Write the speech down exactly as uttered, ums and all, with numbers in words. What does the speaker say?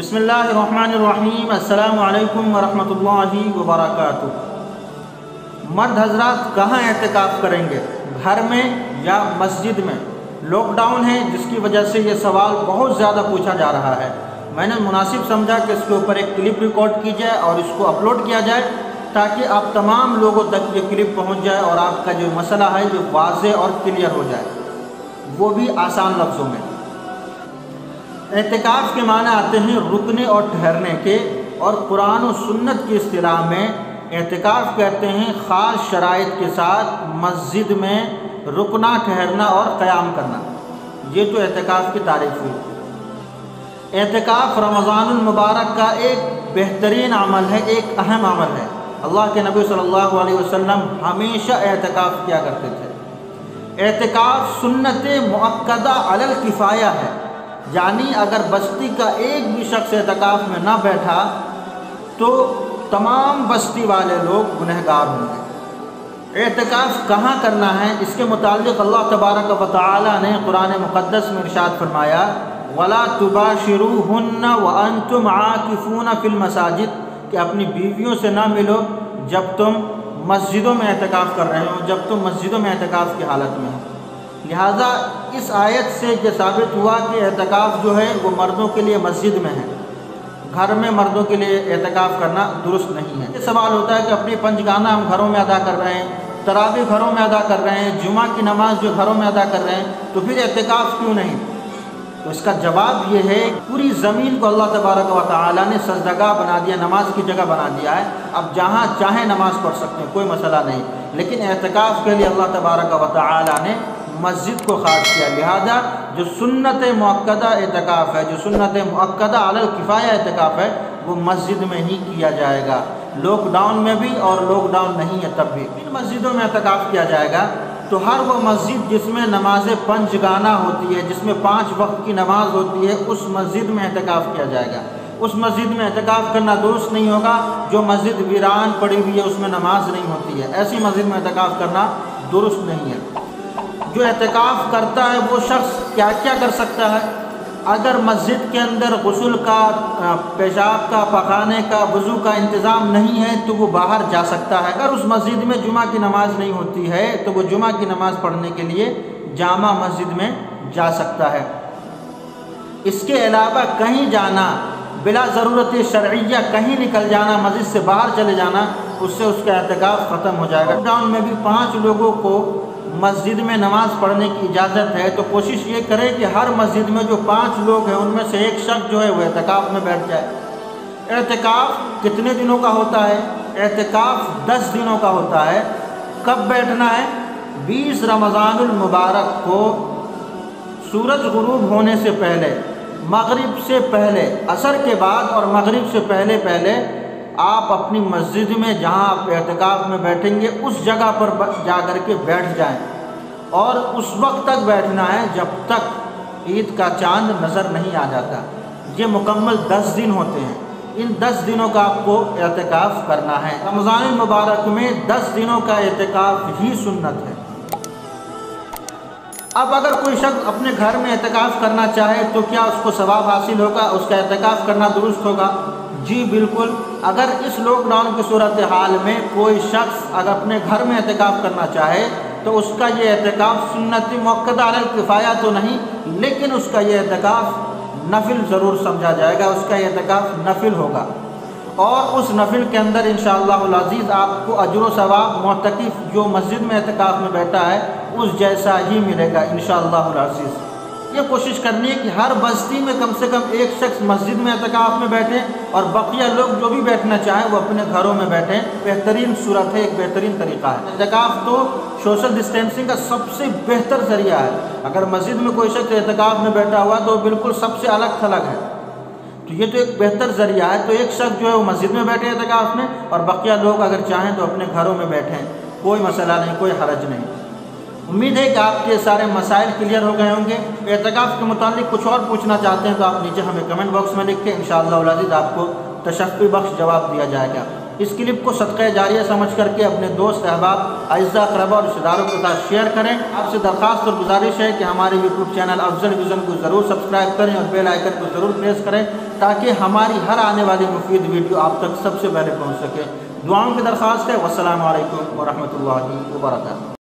بسم اللہ الرحمن الرحیم۔ السلام علیکم ورحمۃ اللہ وبرکاتہ۔ مرد حضرات کہاں اعتکاف کریں گے، گھر میں یا مسجد میں؟ لاک ڈاؤن ہے جس کی وجہ سے یہ سوال بہت زیادہ پوچھا جا رہا ہے۔ میں نے مناسب سمجھا کہ اس کے اوپر ایک کلپ ریکارڈ کی جائے اور اس کو اپلوڈ کیا جائے تاکہ آپ تمام لوگوں تک یہ کلپ پہنچ جائے اور آپ کا جو مسئلہ ہے جو واضح اور کلیئر ہو جائے، وہ بھی آسان لفظوں میں۔ اعتکاف کے معنی آتے ہیں رکنے اور ٹھہرنے کے، اور قرآن و سنت کی اصطلاح میں اعتکاف کہتے ہیں خاص شرائط کے ساتھ مسجد میں رکنا، ٹھہرنا اور قیام کرنا۔ یہ تو اعتکاف کی تعریف ہوئی۔ اعتکاف رمضان المبارک کا ایک بہترین عمل ہے، ایک اہم عمل ہے۔ اللہ کے نبی صلی اللہ علیہ وسلم ہمیشہ اعتکاف کیا کرتے تھے۔ اعتکاف سنت مؤکدہ علی الکفایہ ہے، یعنی اگر بستی کا ایک بھی شخص اعتکاف میں نہ بیٹھا تو تمام بستی والے لوگ گنہگار ہوں گے۔ اعتکاف کہاں کرنا ہے، اس کے متعلق اللہ تبارک و تعالی نے قرآن مقدس میں ارشاد فرمایا، وَلَا تُبَاشِرُوهُنَّ وَأَنْتُمْ عَاكِفُونَ فِي الْمَسَاجِدِ، کہ اپنی بیویوں سے نہ ملو جب تم مسجدوں میں اعتکاف کر رہے ہو، جب تم مسجدوں میں اعتکاف کی حالت میں ہو۔ لہٰذا اس آیت سے یہ ثابت ہوا کہ اعتکاف جو ہے وہ مردوں کے لیے مسجد میں ہے، گھر میں مردوں کے لیے اعتکاف کرنا درست نہیں ہے۔ یہ سوال ہوتا ہے کہ اپنی پنجگانہ ہم گھروں میں ادا کر رہے ہیں، تراویح گھروں میں ادا کر رہے ہیں، جمعہ کی نماز جو گھروں میں ادا کر رہے ہیں، تو پھر اعتکاف کیوں نہیں؟ تو اس کا جواب یہ ہے، پوری زمین کو اللہ تبارک و تعالیٰ نے سجدگاہ بنا دیا، نماز کی جگہ بنا دیا ہے۔ اب جہاں چاہیں نماز پڑھ سکتے ہیں، کوئی مسئلہ نہیں، لیکن اعتکاف کے لیے اللہ تبارک و تعالیٰ نے مسجد کو خاص کیا۔ لہذا جو سنت مؤکدہ اعتکاف ہے، جو سنت مؤکدہ علی الکفایہ اعتکاف ہے، وہ مسجد میں ہی کیا جائے گا، لاک ڈاؤن میں بھی اور لاک ڈاؤن نہیں ہے تب بھی۔ ان مسجدوں میں اعتکاف کیا جائے گا تو ہر وہ مسجد جس میں نماز پنجگانہ ہوتی ہے، جس میں پانچ وقت کی نماز ہوتی ہے، اس مسجد میں اعتکاف کیا جائے گا۔ اس مسجد میں اعتکاف کرنا درست نہیں ہوگا جو مسجد ویران پڑی ہوئی ہے، اس میں نماز نہیں ہوتی ہے، ایسی مسجد میں اعتکاف کرنا درست نہیں ہے۔ جو اعتکاف کرتا ہے وہ شخص کیا کیا کر سکتا ہے؟ اگر مسجد کے اندر غسل کا، پیشاب کا، پخانے کا، وضو کا انتظام نہیں ہے تو وہ باہر جا سکتا ہے۔ اگر اس مسجد میں جمعہ کی نماز نہیں ہوتی ہے تو وہ جمعہ کی نماز پڑھنے کے لیے جامع مسجد میں جا سکتا ہے۔ اس کے علاوہ کہیں جانا بلا ضرورت شرعیہ، کہیں نکل جانا، مسجد سے باہر چلے جانا، اس سے اس کا اعتکاف ختم ہو جائے گا۔ لاک ڈاؤن میں بھی پانچ لوگوں کو مسجد میں نماز پڑھنے کی اجازت ہے، تو کوشش یہ کرے کہ ہر مسجد میں جو پانچ لوگ ہیں ان میں سے ایک شخص جو ہے وہ اعتکاف میں بیٹھ جائے۔ اعتکاف کتنے دنوں کا ہوتا ہے؟ اعتکاف دس دنوں کا ہوتا ہے۔ کب بیٹھنا ہے؟ بیس رمضان المبارک کو سورج غروب ہونے سے پہلے، مغرب سے پہلے، عصر کے بعد اور مغرب سے پہلے پہلے آپ اپنی مسجد میں جہاں آپ اعتکاف میں بیٹھیں گے اس جگہ پر جا کر کے بیٹھ جائیں، اور اس وقت تک بیٹھنا ہے جب تک عید کا چاند نظر نہیں آ جاتا۔ یہ مکمل دس دن ہوتے ہیں، ان دس دنوں کا آپ کو اعتکاف کرنا ہے۔ رمضان المبارک میں دس دنوں کا اعتکاف ہی سنت ہے۔ اب اگر کوئی شخص اپنے گھر میں اعتکاف کرنا چاہے تو کیا اس کو ثواب حاصل ہوگا؟ اس کا اعتکاف کرنا درست ہوگا؟ جی بالکل۔ اگر اس لاک ڈاؤن کی صورتحال میں کوئی شخص اگر اپنے گھر میں اعتکاف کرنا چاہے تو اس کا یہ اعتکاف سنت مؤکدہ علی الکفایہ تو نہیں، لیکن اس کا یہ اعتکاف نفل ضرور سمجھا جائے گا، اس کا یہ اعتکاف نفل ہوگا، اور اس نفل کے اندر انشاءاللہ العزیز آپ کو اجر و ثواب معتکف جو مسجد میں اعتکاف میں بیٹھا ہے اس جیسا ہی ملے گا انشاءاللہ العزیز۔ یہ کوشش کرنی ہے کہ ہر بستی میں کم سے کم ایک شخص مسجد میں اعتکاف میں بیٹھے اور بقیہ لوگ جو بھی بیٹھنا چاہیں وہ اپنے گھروں میں بیٹھیں۔ بہترین صورت ہے، ایک بہترین طریقہ ہے۔ اعتکاف تو سوشل ڈسٹینسنگ کا سب سے بہتر ذریعہ ہے۔ اگر مسجد میں کوئی شخص اعتکاف میں بیٹھا ہوا تو بالکل سب سے الگ تھلگ ہے، تو یہ تو ایک بہتر ذریعہ ہے۔ تو ایک شخص جو ہے وہ مسجد میں بیٹھے اعتکاف میں، اور بقیہ لوگ اگر چاہیں تو اپنے گھروں میں بیٹھیں، کوئی مسئلہ نہیں، کوئی حرج نہیں۔ امید ہے کہ آپ کے سارے مسائل کلیئر ہو گئے ہوں گے۔ اعتکاف کے متعلق کچھ اور پوچھنا چاہتے ہیں تو آپ نیچے ہمیں کمنٹ باکس میں لکھ کے انشاءاللہ العزیز آپ کو تشفی بخش جواب دیا جائے گا۔ اس کلپ کو صدقہ جاریہ سمجھ کر کے اپنے دوست، احباب، اعزاء، اقرباء اور رشتہ داروں کے ساتھ شیئر کریں۔ آپ سے درخواست اور گزارش ہے کہ ہمارے یوٹیوب چینل افضل ویژن کو ضرور سبسکرائب کریں اور بیل آئیکن کو ضرور پریس کریں تاکہ ہماری ہر آنے والی مفید ویڈیو آپ تک سب سے پہلے پہنچ سکے۔ دعاؤں کی درخواست ہے۔ والسلام علیکم ورحمۃ اللہ وبرکاتہ۔